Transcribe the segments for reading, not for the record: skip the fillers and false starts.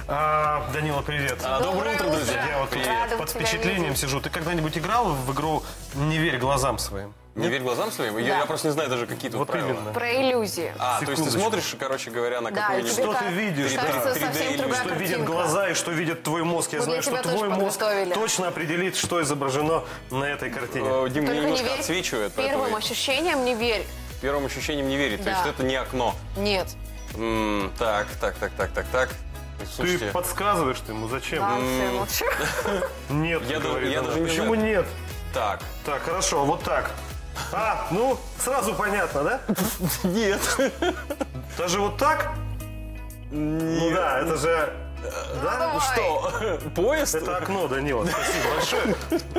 Данила, привет. Доброе утро, друзья. Я вот тут под впечатлением сижу. Ты когда-нибудь играл в игру «Не верь глазам своим»? Не верь глазам своим? Да. Я просто не знаю даже какие тут Вот правила. именно. Про иллюзии. То есть ты смотришь, короче говоря, на Да, какую-нибудь... тебе Что ты видишь? кажется, 3D совсем иллюзию. другая Что видят картинка. глаза и что видит твой мозг. Я Вот знаю, я что тебя тоже твой мозг подготовили. точно определит, что изображено на этой картине. Дим, мне Только не немножко верь отсвечивает. первым поэтому ощущениям, не верь. первым ощущением не верить. То Да. есть это не окно. Нет. Так. Слушайте, Ты подсказываешь ты ему, зачем? Ладно, все, молчу. Нет, Я говорит даже она. не Почему знаю. нет? так. Так, хорошо, вот так. Ну, сразу понятно, да? Нет. Даже вот так? Ну да, это же... Да? давай. Что? Поезд? Это окно, Данила. Спасибо большое.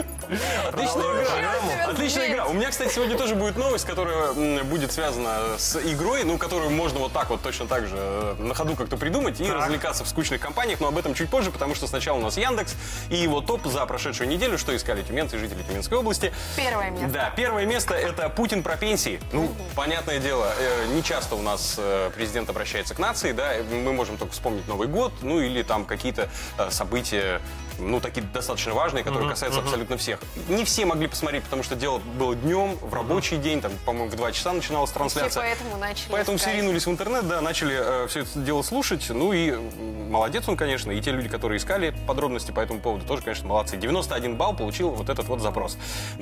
Отличная игра. Отличная игра. У меня, кстати, сегодня тоже будет новость, которая будет связана с игрой, которую можно вот так вот точно так же на ходу как-то придумать и развлекаться в скучных компаниях, но об этом чуть позже, потому что сначала у нас Яндекс и его топ за прошедшую неделю, что искали тюменцы и жители Тюменской области. Первое место. Да, первое место — это Путин про пенсии. Понятное дело, не часто у нас президент обращается к нации, да, мы можем только вспомнить Новый год, или там какие-то события, такие достаточно важные, которые касаются абсолютно всех. Не все могли посмотреть, потому что дело было днем, в рабочий день, там, по-моему, в 2 часа начиналась трансляция. Поэтому начали Поэтому все искать. ринулись в интернет, да, начали все это дело слушать. И молодец он, конечно, и те люди, которые искали подробности по этому поводу, тоже, конечно, молодцы. 91 балл получил вот этот вот запрос.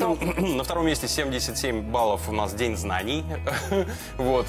На втором месте 77 баллов у нас День знаний. Вот.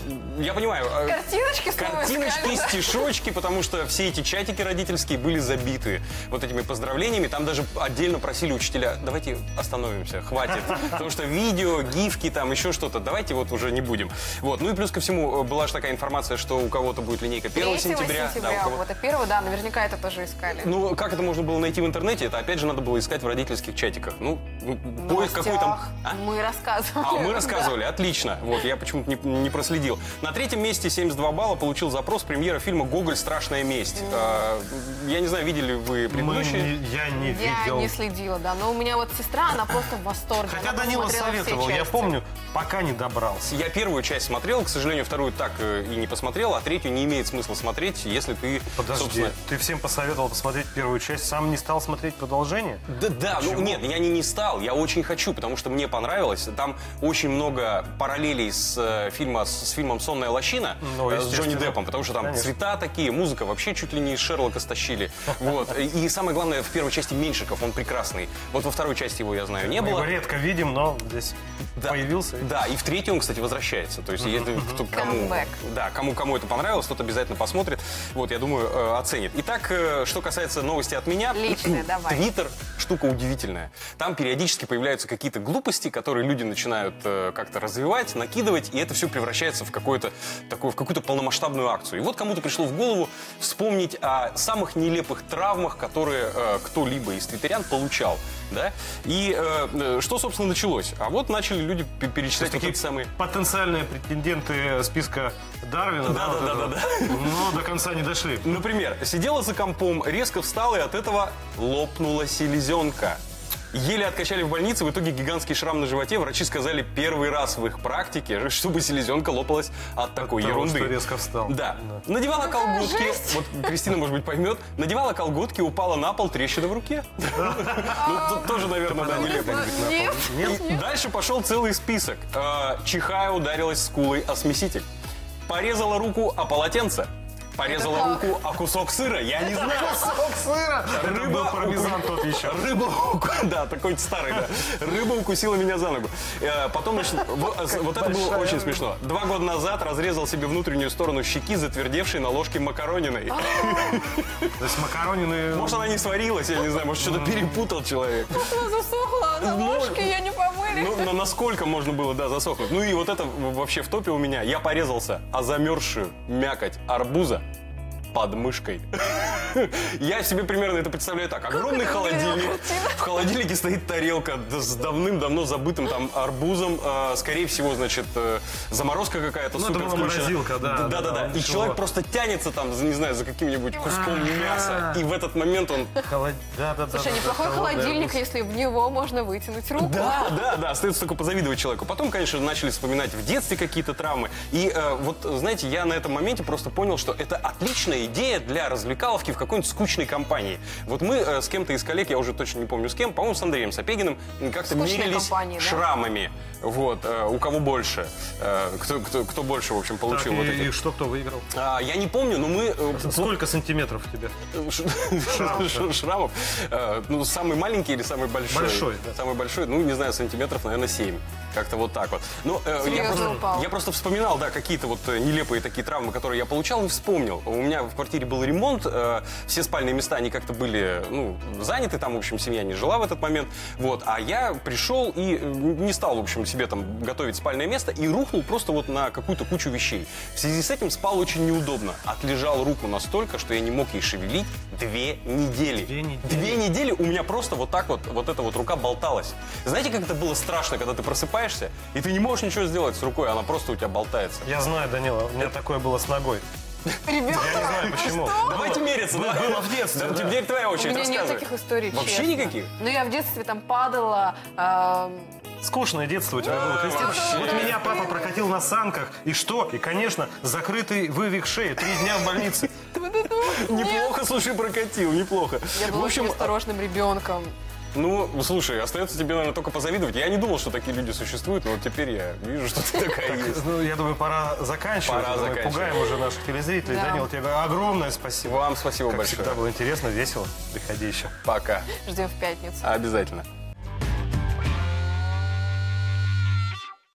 Я понимаю. Картиночки снова Картиночки, искали, да? стишочки, потому что все эти чатики родительские были забиты вот этими поздравлениями. Там даже отдельно просили учителя: давайте остановимся, хватит. Потому что видео, гифки, там еще что-то, давайте вот уже не будем. Вот. И плюс ко всему была же такая информация, что у кого-то будет линейка 1 сентября. Да, у кого-то. Вот, а 1, да, наверняка это тоже искали. Как это можно было найти в интернете? Это опять же надо было искать в родительских чатиках. Поиск какой там... Мы рассказывали. Мы рассказывали, отлично. Вот, я почему-то не проследил. На третьем месте 72 балла получил запрос премьера фильма «Гоголь. Страшная месть». Я не знаю, видели вы предыдущие? Я не Я видел. не следила, да. Но у меня вот сестра, она просто в восторге. Хотя Она Данила посмотрела все советовал, я части. помню, пока не добрался. Я первую часть смотрел, к сожалению, вторую так и не посмотрел, а третью не имеет смысла смотреть, если ты, Подожди, собственно... ты всем посоветовал посмотреть первую часть, сам не стал смотреть продолжение? Да, нет, я не стал, я очень хочу, потому что мне понравилось. Там очень много параллелей с фильмом «Сонная лощина» с Джонни Деппом, потому что там цвета такие, музыка вообще чуть ли не из Шерлока стащили. Вот. И самое главное, в первой части Меньшиков, он прекрасный. Вот во второй части его, я знаю, не Мы было. его редко видим, но здесь появился. Да, и в третьей он, кстати, возвращается. То есть, если кому это понравилось, тот обязательно посмотрит. Вот, я думаю, оценит. Итак, что касается новости от меня. Личное, давай. Твиттер — штука удивительная. Там периодически появляются какие-то глупости, которые люди начинают как-то развивать, накидывать, и это все превращается в какую-то полномасштабную акцию. И вот кому-то пришло в голову вспомнить о самых нелепых травмах, которые кто-либо из твиттерян получал. Да? И что, собственно, началось? А вот начали люди перечислять Такие какие-то самые... потенциальные претенденты списка Дарвина, Да. но до конца не дошли. Например, сидела за компом, резко встала, и от этого лопнула селезенка. Еле откачали в больнице, в итоге гигантский шрам на животе. Врачи сказали, первый раз в их практике, чтобы селезенка лопалась от такой ерунды. Что резко встал. Да. Надевала колготки. жесть. Вот Кристина, может быть, поймет. Надевала колготки, упала на пол, трещина в руке. Тут тоже, наверное, да, нелепо. Нет. И дальше пошел целый список. Чихая, ударилась скулой о смеситель. Порезала руку о полотенце. Порезала руку о кусок сыра. Я не знаю. Кусок сыра! Это был пармезан тот еще. Да, такой старый, да. Рыба укусила меня за ногу. Потом, значит, вот это было очень смешно. 2 года назад разрезал себе внутреннюю сторону щеки, затвердевшей на ложке макарониной. То есть макаронины... Может, она не сварилась, я не знаю, может, что-то перепутал человек. Она засохла на ложке, я не помыли. Но насколько можно было, да, засохнуть. И вот это вообще в топе у меня. Я порезался о замерзшую мякоть арбуза под мышкой. Я себе примерно это представляю так. Огромный холодильник. В холодильнике стоит тарелка с давным-давно забытым там арбузом. Скорее всего, значит, заморозка какая-то супер это была включена. морозилка, да. Да. И человек просто тянется там, не знаю, за каким-нибудь куском мяса. И в этот момент он... Слушай, неплохой холодильник, если в него можно вытянуть руку. Да, остается только позавидовать человеку. Потом, конечно, начали вспоминать в детстве какие-то травмы. И вот, знаете, я на этом моменте просто понял, что это отличная идея для развлекаловки, в какой-нибудь скучной компании. Вот мы с кем-то из коллег, я уже точно не помню с кем, по-моему, с Андреем Сапегиным, как-то Скучной мерились компании, да? шрамами. Вот, у кого больше. Кто больше, в общем, получил вот и эти. что, кто выиграл? Я не помню, но мы... Сколько сантиметров у тебя? Шрамов. Ну, самый маленький или самый большой? Большой, да. Самый большой, ну, не знаю, сантиметров, наверное, 7. Как-то вот так вот. Ну, Серьезно упал? я просто вспоминал, да, какие-то вот нелепые такие травмы, которые я получал, и вспомнил. У меня в квартире был ремонт, все спальные места, они как-то были, ну, заняты, там, в общем, семья не жила в этот момент. Вот, а я пришел и не стал, в общем, себе там готовить спальное место и рухнул просто вот на какую-то кучу вещей. В связи с этим спал очень неудобно. Отлежал руку настолько, что я не мог ей шевелить 2 недели. 2 недели? 2 недели у меня просто вот так вот, вот эта вот рука болталась. Знаете, как это было страшно, когда ты просыпаешься, и ты не можешь ничего сделать с рукой, она просто у тебя болтается. Я знаю, Данила, у меня такое было с ногой. Ребята, Я не знаю почему. Давайте мериться, да? Было в детстве, да. Теперь твоя у очередь, меня нет рассказывай. таких историй, Вообще честно. никаких? Ну, я в детстве там падала. Скучное детство у тебя было, Кристина. вообще. Вот меня папа прокатил на санках. И что? И, конечно, закрытый вывих шеи. 3 дня в больнице. Неплохо, слушай, прокатил, неплохо. Я была В очень общем, осторожным ребенком. ну, слушай, остается тебе, наверное, только позавидовать. Я не думал, что такие люди существуют, но вот теперь я вижу, что ты такая есть. Ну, я думаю, пора заканчивать. Пора Мы заканчивать. пугаем уже наших телезрителей. Да. Данила, тебе огромное спасибо. Вам спасибо Как большое. всегда было интересно, весело. Приходи еще. Пока. Ждем в пятницу. Обязательно.